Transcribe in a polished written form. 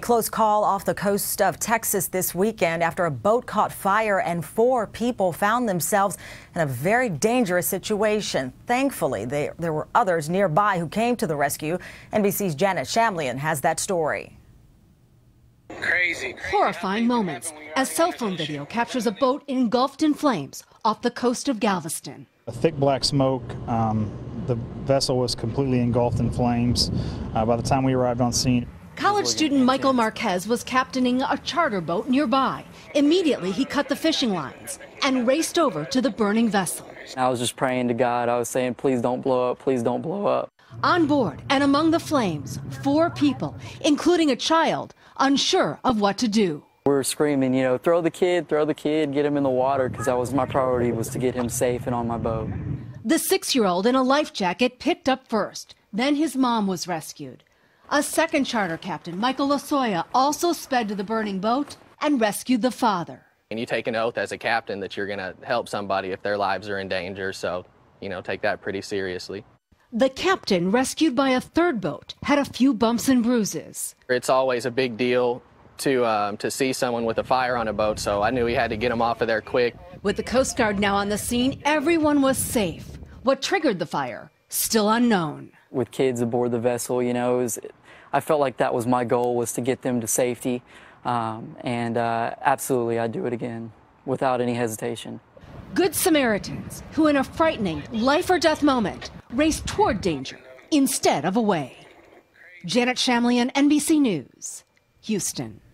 close call off the coast of Texas this weekend after a boat caught fire and 4 people found themselves in a very dangerous situation. Thankfully, there were others nearby who came to the rescue. NBC's Janet Shamlian has that story. Crazy. Horrifying moments as cell phone video captures a boat engulfed in flames off the coast of Galveston. A thick black smoke. The vessel was completely engulfed in flames by the time we arrived on scene. College student Michael Marquez was captaining a charter boat nearby. Immediately, he cut the fishing lines and raced over to the burning vessel. I was just praying to God. I was saying, please don't blow up, please don't blow up. On board and among the flames, 4 people, including a child, unsure of what to do. We were screaming, you know, throw the kid, get him in the water, because that was my priority, was to get him safe and on my boat. The 6-year-old in a life jacket picked up first. Then his mom was rescued. A second charter captain, Michael Losoya, also sped to the burning boat and rescued the father. And you take an oath as a captain that you're going to help somebody if their lives are in danger, so, you know, take that pretty seriously. The captain, rescued by a third boat, had a few bumps and bruises. It's always a big deal to see someone with a fire on a boat, so I knew we had to get them off of there quick. With the Coast Guard now on the scene, everyone was safe. What triggered the fire? Still unknown. With kids aboard the vessel, you know, I felt like that was my goal, was to get them to safety. Absolutely, I'd do it again without any hesitation. Good Samaritans who, in a frightening life-or-death moment, raced toward danger instead of away. Janet Shamlian, NBC News, Houston.